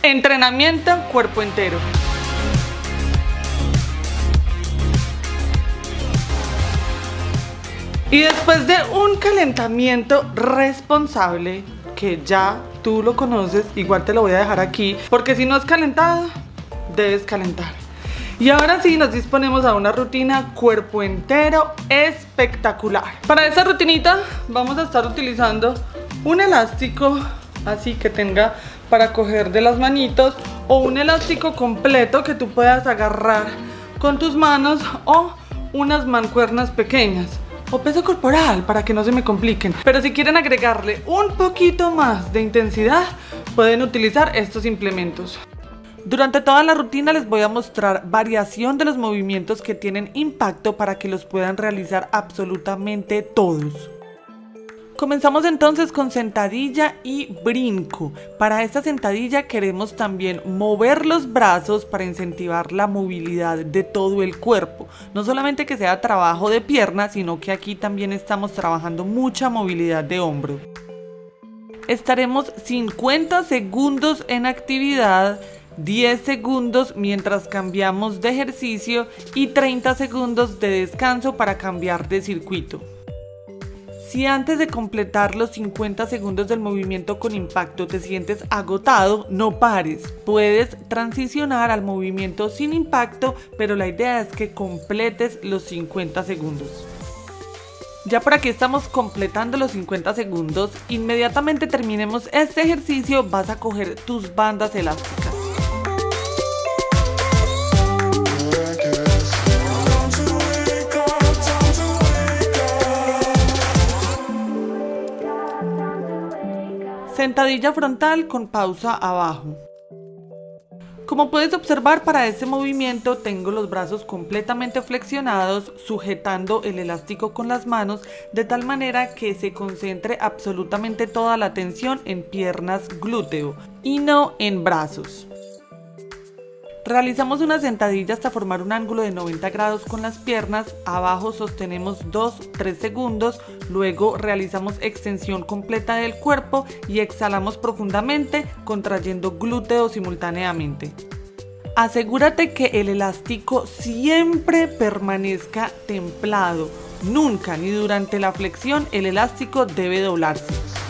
Entrenamiento cuerpo entero. Y después de un calentamiento responsable, que ya tú lo conoces, igual te lo voy a dejar aquí, porque si no es calentado, debes calentar. Y ahora sí nos disponemos a una rutina cuerpo entero espectacular. Para esta rutinita vamos a estar utilizando un elástico así que tenga para coger de las manitos, o un elástico completo que tú puedas agarrar con tus manos, o unas mancuernas pequeñas, o peso corporal para que no se me compliquen. Pero si quieren agregarle un poquito más de intensidad, pueden utilizar estos implementos. Durante toda la rutina les voy a mostrar variación de los movimientos que tienen impacto para que los puedan realizar absolutamente todos. Comenzamos entonces con sentadilla y brinco. Para esta sentadilla queremos también mover los brazos para incentivar la movilidad de todo el cuerpo. No solamente que sea trabajo de pierna, sino que aquí también estamos trabajando mucha movilidad de hombro. Estaremos 50 segundos en actividad, 10 segundos mientras cambiamos de ejercicio y 30 segundos de descanso para cambiar de circuito. Si antes de completar los 50 segundos del movimiento con impacto te sientes agotado, no pares. Puedes transicionar al movimiento sin impacto, pero la idea es que completes los 50 segundos. Ya por aquí estamos completando los 50 segundos. Inmediatamente terminemos este ejercicio, vas a coger tus bandas elásticas. Sentadilla frontal con pausa abajo. Como puedes observar, para este movimiento tengo los brazos completamente flexionados, sujetando el elástico con las manos de tal manera que se concentre absolutamente toda la tensión en piernas, glúteo y no en brazos. Realizamos una sentadilla hasta formar un ángulo de 90 grados con las piernas, abajo sostenemos 2-3 segundos, luego realizamos extensión completa del cuerpo y exhalamos profundamente, contrayendo glúteos simultáneamente. Asegúrate que el elástico siempre permanezca templado, nunca ni durante la flexión el elástico debe doblarse.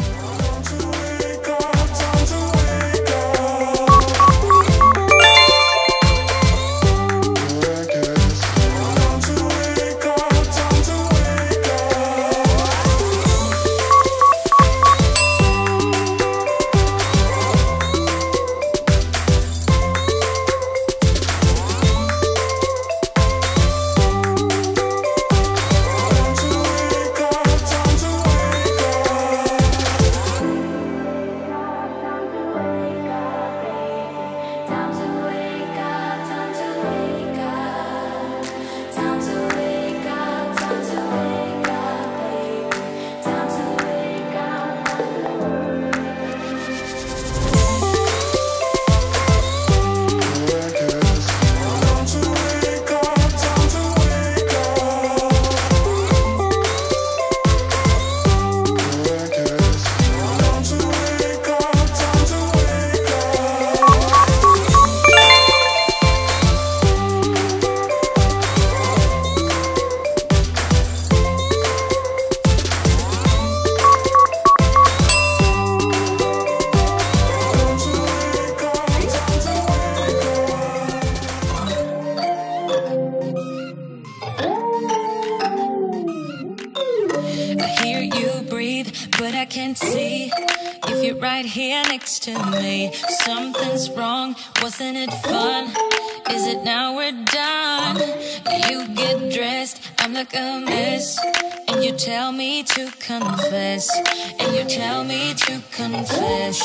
but I can't see if you're right here next to me. Something's wrong, wasn't it fun? Is it now we're done? You get dressed, I'm like a mess, and you tell me to confess, and you tell me to confess.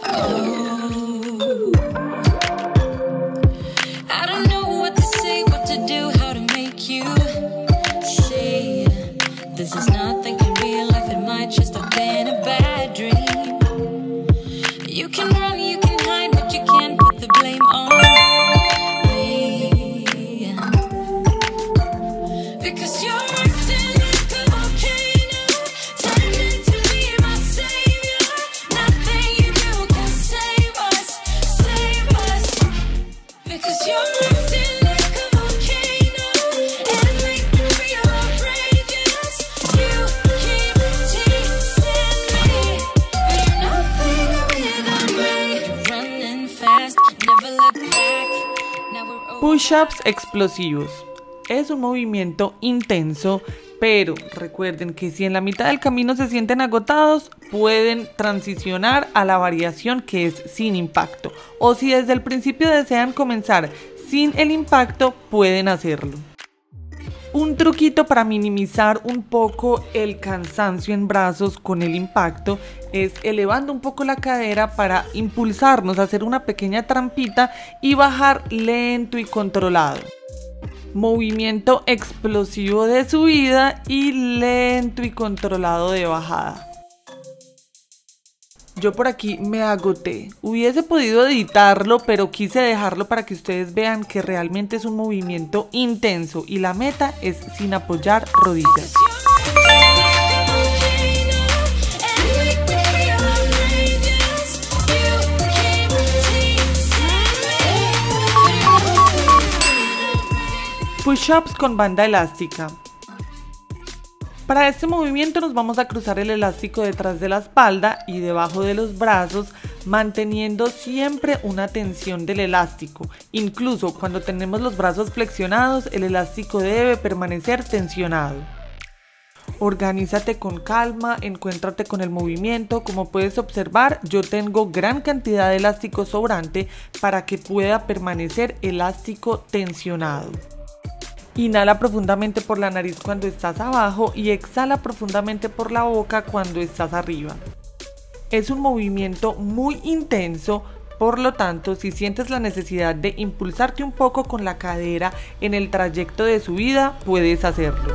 Oh, I don't know what to say, what to do, how to make you see this is nothing in real life, it might just have been a bad dream. You can run, you can hide, but you can't put the blame on me, because you're acting like a volcano, turning to be my savior. Nothing you do can save us. Push-ups explosivos. Es un movimiento intenso, pero recuerden que si en la mitad del camino se sienten agotados, pueden transicionar a la variación que es sin impacto. O si desde el principio desean comenzar sin el impacto, pueden hacerlo. Un truquito para minimizar un poco el cansancio en brazos con el impacto es elevando un poco la cadera para impulsarnos a hacer una pequeña trampita y bajar lento y controlado. Movimiento explosivo de subida y lento y controlado de bajada. Yo por aquí me agoté. Hubiese podido editarlo, pero quise dejarlo para que ustedes vean que realmente es un movimiento intenso y la meta es sin apoyar rodillas. Push-ups con banda elástica. Para este movimiento nos vamos a cruzar el elástico detrás de la espalda y debajo de los brazos, manteniendo siempre una tensión del elástico. Incluso cuando tenemos los brazos flexionados, el elástico debe permanecer tensionado. Organízate con calma, encuéntrate con el movimiento. Como puedes observar, yo tengo gran cantidad de elástico sobrante para que pueda permanecer elástico tensionado. Inhala profundamente por la nariz cuando estás abajo y exhala profundamente por la boca cuando estás arriba. Es un movimiento muy intenso, por lo tanto, si sientes la necesidad de impulsarte un poco con la cadera en el trayecto de subida, puedes hacerlo.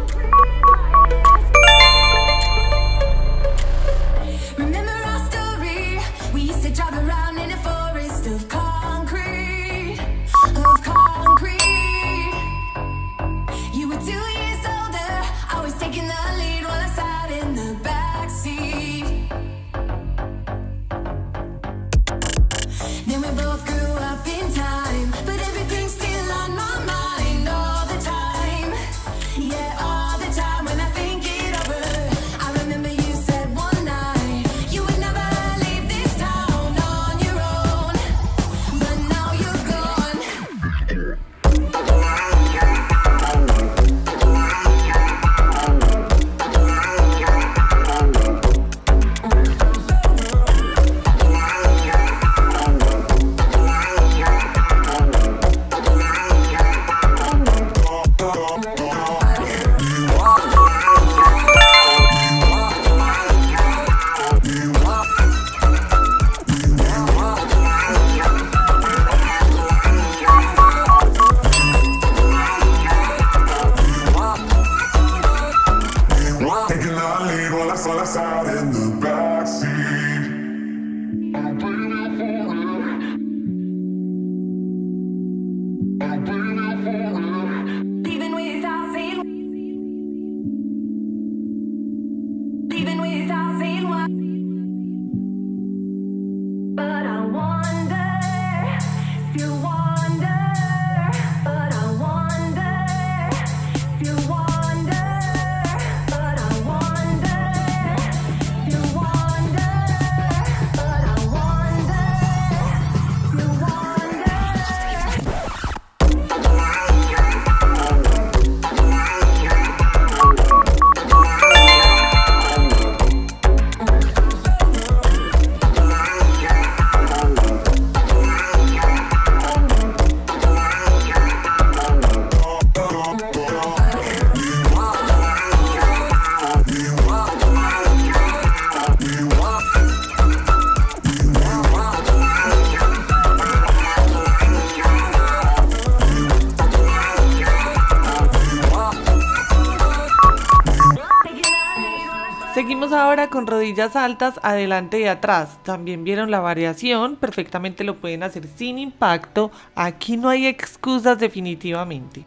Seguimos ahora con rodillas altas adelante y atrás. También vieron la variación, perfectamente lo pueden hacer sin impacto. Aquí no hay excusas definitivamente.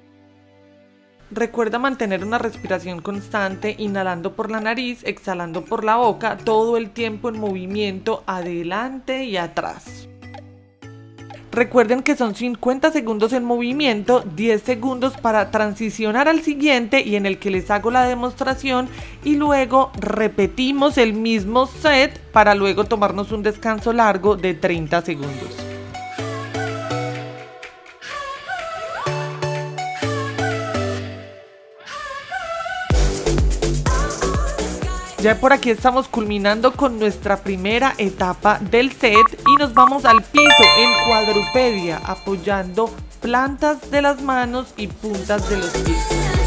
Recuerda mantener una respiración constante, inhalando por la nariz, exhalando por la boca, todo el tiempo en movimiento adelante y atrás. Recuerden que son 50 segundos en movimiento, 10 segundos para transicionar al siguiente y en el que les hago la demostración y luego repetimos el mismo set para luego tomarnos un descanso largo de 30 segundos. Ya por aquí estamos culminando con nuestra primera etapa del set y nos vamos al piso en cuadrupedia, apoyando plantas de las manos y puntas de los pies.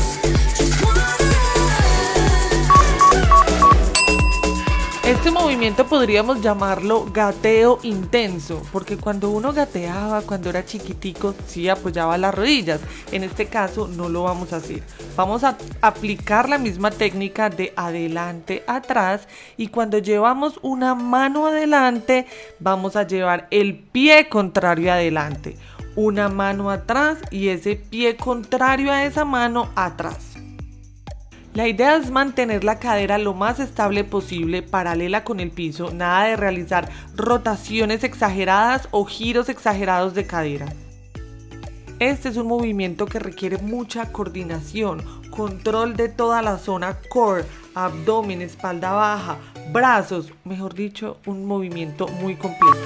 Este movimiento podríamos llamarlo gateo intenso, porque cuando uno gateaba, cuando era chiquitico, sí apoyaba las rodillas. En este caso no lo vamos a hacer. Vamos a aplicar la misma técnica de adelante, atrás, y cuando llevamos una mano adelante, vamos a llevar el pie contrario adelante. Una mano atrás y ese pie contrario a esa mano atrás. La idea es mantener la cadera lo más estable posible, paralela con el piso, nada de realizar rotaciones exageradas o giros exagerados de cadera. Este es un movimiento que requiere mucha coordinación, control de toda la zona core, abdomen, espalda baja, brazos, mejor dicho, un movimiento muy completo.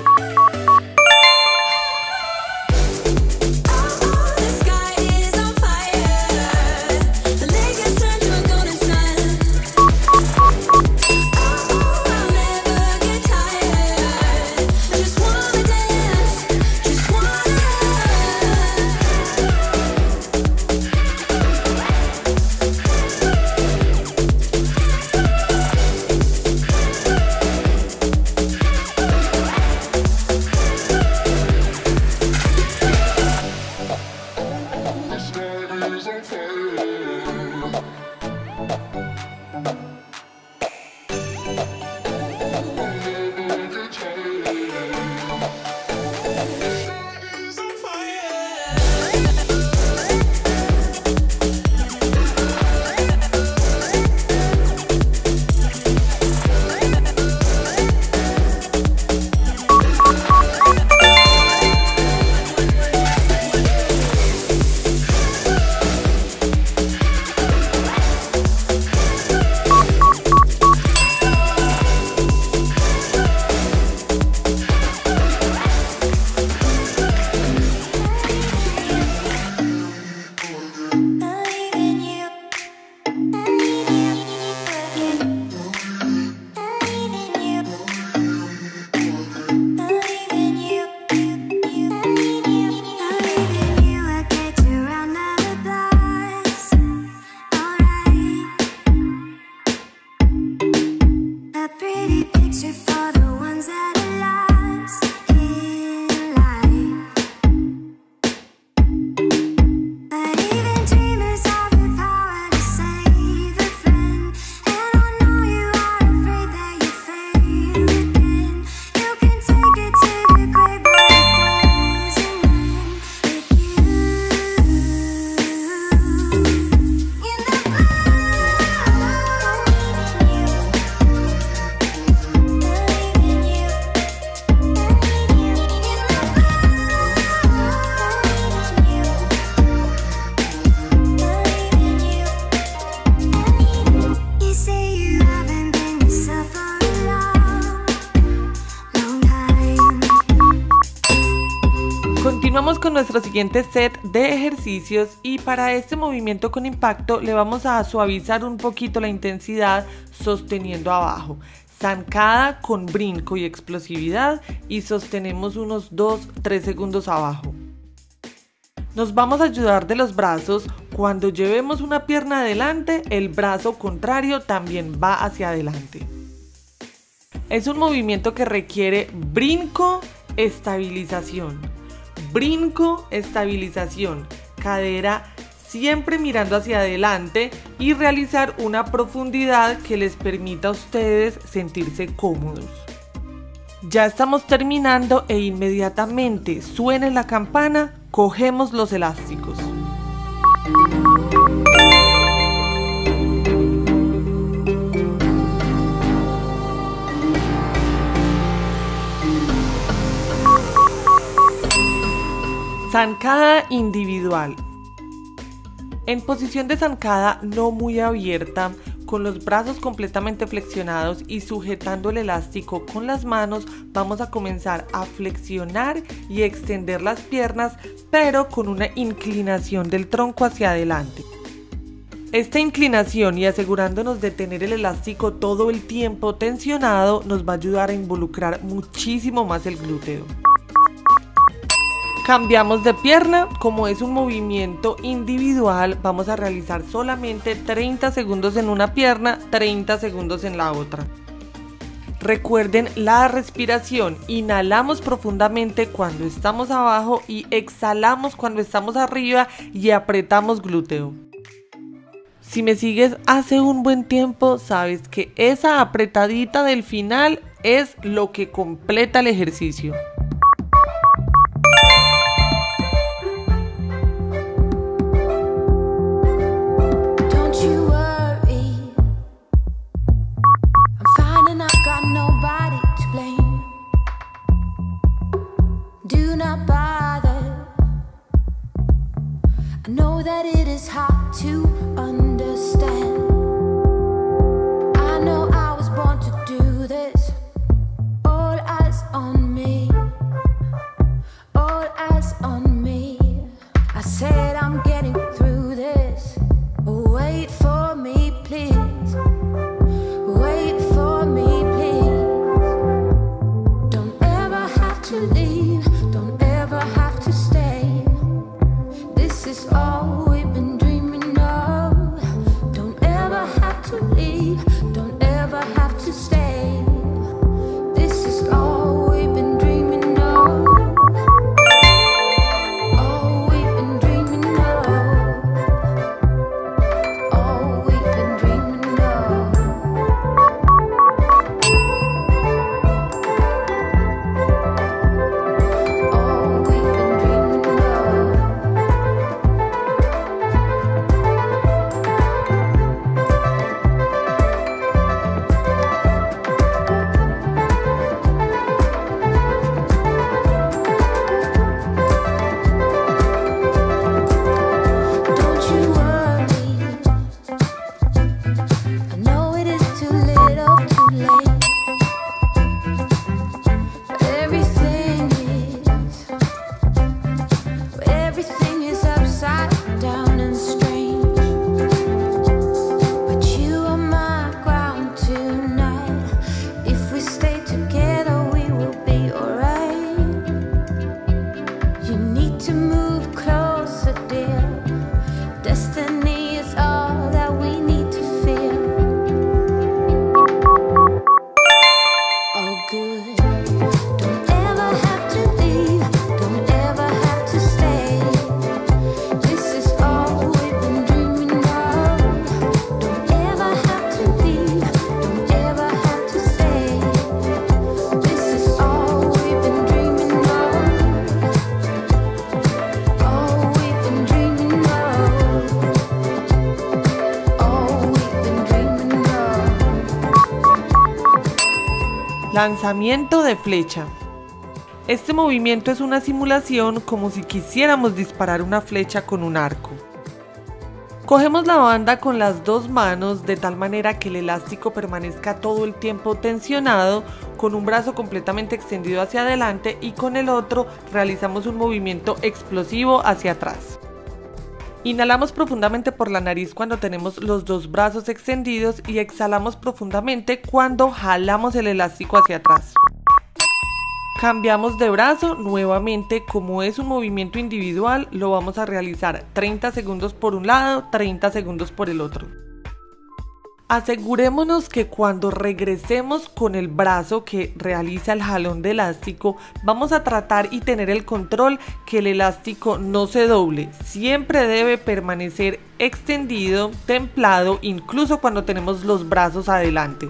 Continuamos con nuestro siguiente set de ejercicios y para este movimiento con impacto le vamos a suavizar un poquito la intensidad sosteniendo abajo. Zancada con brinco y explosividad y sostenemos unos 2-3 segundos abajo. Nos vamos a ayudar de los brazos. Cuando llevemos una pierna adelante, el brazo contrario también va hacia adelante. Es un movimiento que requiere brinco, estabilización. Brinco, estabilización. Cadera siempre mirando hacia adelante y realizar una profundidad que les permita a ustedes sentirse cómodos. Ya estamos terminando e inmediatamente suene la campana, cogemos los elásticos. Zancada individual. En posición de zancada no muy abierta, con los brazos completamente flexionados y sujetando el elástico con las manos, vamos a comenzar a flexionar y extender las piernas, pero con una inclinación del tronco hacia adelante. Esta inclinación y asegurándonos de tener el elástico todo el tiempo tensionado nos va a ayudar a involucrar muchísimo más el glúteo. Cambiamos de pierna. Como es un movimiento individual, vamos a realizar solamente 30 segundos en una pierna, 30 segundos en la otra. Recuerden la respiración. Inhalamos profundamente cuando estamos abajo y exhalamos cuando estamos arriba y apretamos glúteo. Si me sigues hace un buen tiempo, sabes que esa apretadita del final es lo que completa el ejercicio. Lanzamiento de flecha. Este movimiento es una simulación como si quisiéramos disparar una flecha con un arco. Cogemos la banda con las dos manos de tal manera que el elástico permanezca todo el tiempo tensionado, con un brazo completamente extendido hacia adelante y con el otro realizamos un movimiento explosivo hacia atrás. Inhalamos profundamente por la nariz cuando tenemos los dos brazos extendidos y exhalamos profundamente cuando jalamos el elástico hacia atrás. Cambiamos de brazo. Nuevamente, como es un movimiento individual, lo vamos a realizar 30 segundos por un lado, 30 segundos por el otro. Asegurémonos que cuando regresemos con el brazo que realiza el jalón de elástico, vamos a tratar y tener el control que el elástico no se doble. Siempre debe permanecer extendido, templado, incluso cuando tenemos los brazos adelante.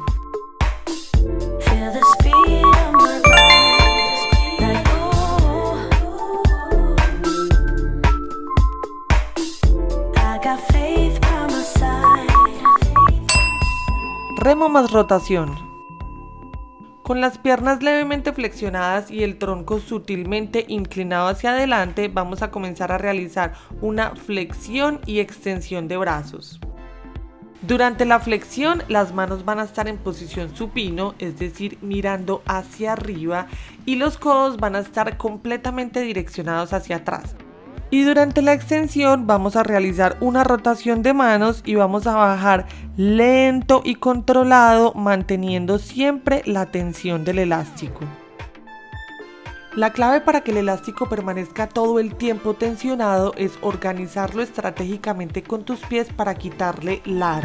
Remo más rotación. Con las piernas levemente flexionadas y el tronco sutilmente inclinado hacia adelante, vamos a comenzar a realizar una flexión y extensión de brazos. Durante la flexión, las manos van a estar en posición supino, es decir, mirando hacia arriba, y los codos van a estar completamente direccionados hacia atrás. Y durante la extensión vamos a realizar una rotación de manos y vamos a bajar lento y controlado, manteniendo siempre la tensión del elástico. La clave para que el elástico permanezca todo el tiempo tensionado es organizarlo estratégicamente con tus pies para quitarle largo.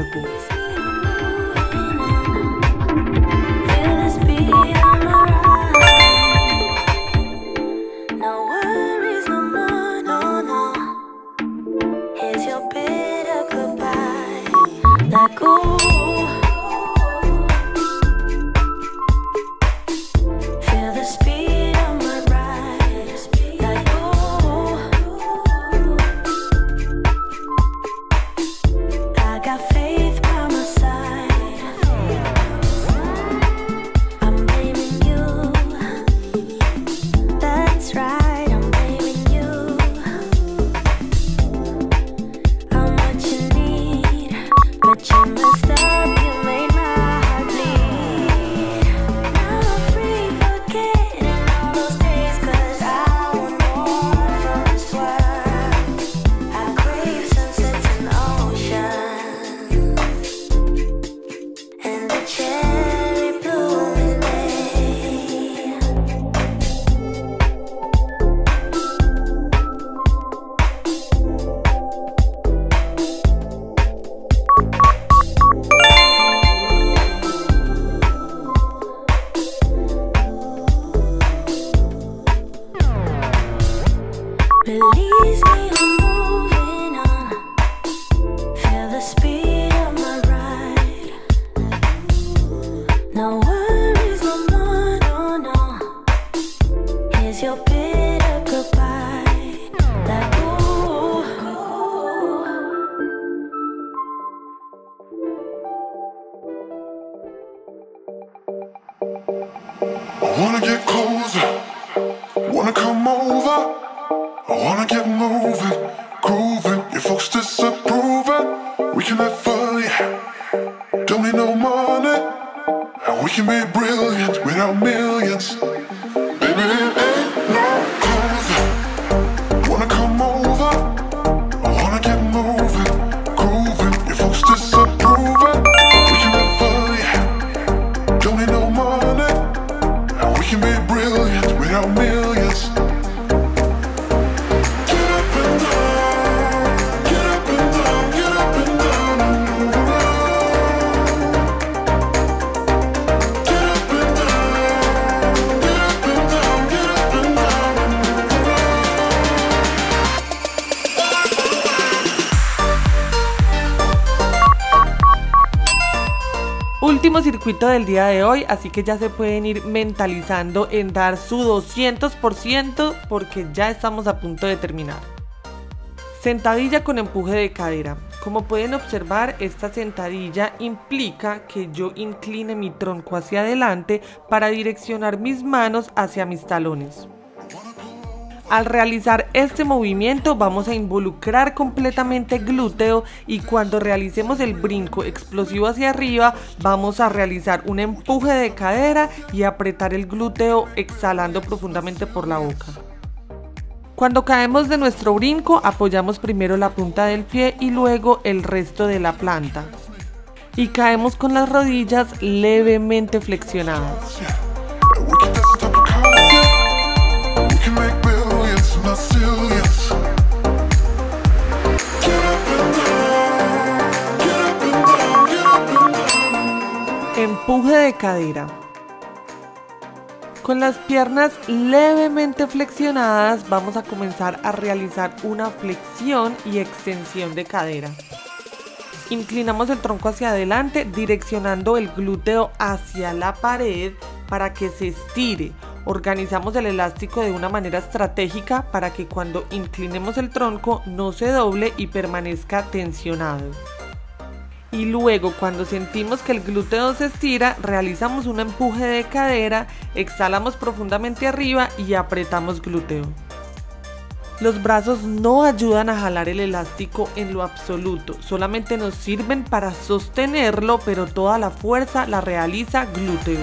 Wanna get closer, wanna come over, I wanna get moving, grooving. Your folks disapproving, we can have fun, yeah. Don't need no money, and we can be brilliant without millions. Baby, it ain't no closer, wanna come over, I wanna get moving, grooving. Your folks disapproving, we can have fun, yeah. Don't need no money, and we can be brilliant without millions. Get up and down, get up and down, get up and down and move around. Get up and down, get up and down, get up and down and move Último circuito del día de hoy, así que ya se pueden ir mentalizando en dar su 200% porque ya estamos a punto de terminar. Sentadilla con empuje de cadera. Como pueden observar, esta sentadilla implica que yo incline mi tronco hacia adelante para direccionar mis manos hacia mis talones. Al realizar este movimiento vamos a involucrar completamente glúteo y cuando realicemos el brinco explosivo hacia arriba vamos a realizar un empuje de cadera y apretar el glúteo exhalando profundamente por la boca. Cuando caemos de nuestro brinco apoyamos primero la punta del pie y luego el resto de la planta. Y caemos con las rodillas levemente flexionadas. Empuje de cadera. Con las piernas levemente flexionadas vamos a comenzar a realizar una flexión y extensión de cadera. Inclinamos el tronco hacia adelante direccionando el glúteo hacia la pared para que se estire. Organizamos el elástico de una manera estratégica para que cuando inclinemos el tronco no se doble y permanezca tensionado. Y luego, cuando sentimos que el glúteo se estira, realizamos un empuje de cadera, exhalamos profundamente arriba y apretamos glúteo. Los brazos no ayudan a jalar el elástico en lo absoluto, solamente nos sirven para sostenerlo, pero toda la fuerza la realiza glúteo.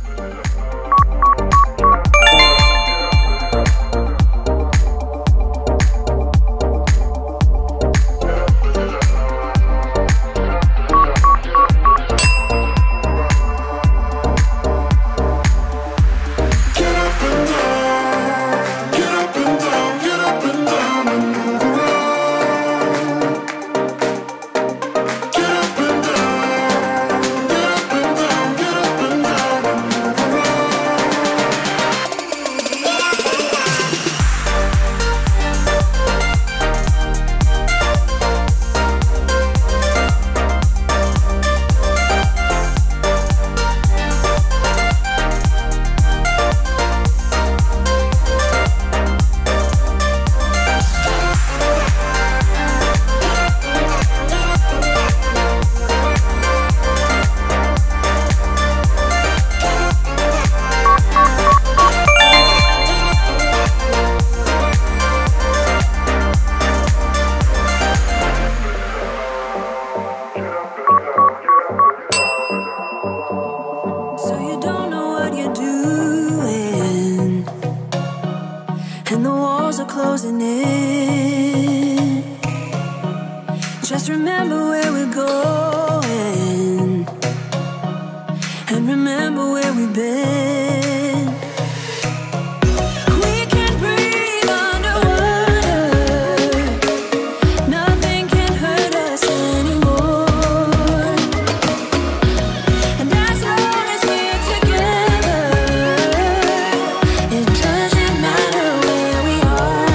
Closing in. Just remember where we're going, and remember where we've been. We can breathe underwater. Nothing can hurt us anymore. And as long as we're together, it doesn't matter where we are.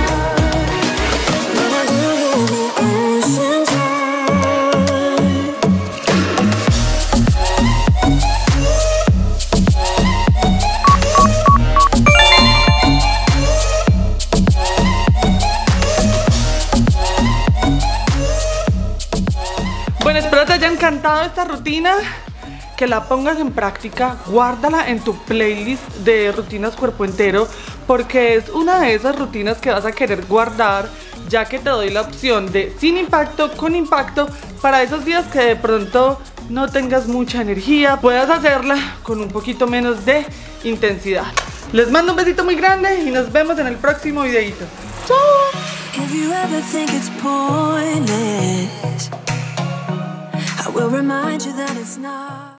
Bueno, espero te haya encantado esta rutina, que la pongas en práctica, guárdala en tu playlist de rutinas cuerpo entero, porque es una de esas rutinas que vas a querer guardar, ya que te doy la opción de sin impacto, con impacto, para esos días que de pronto no tengas mucha energía, puedas hacerla con un poquito menos de intensidad. Les mando un besito muy grande y nos vemos en el próximo videito. ¡Chao! I will remind you that it's not.